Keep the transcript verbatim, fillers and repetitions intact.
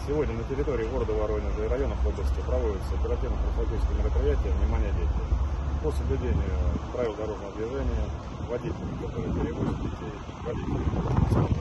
Сегодня на территории города Воронежа и районов области проводятся оперативно-профилактические мероприятия «Внимание, дети». По соблюдению правил дорожного движения, водители, которые перевозят детей, водители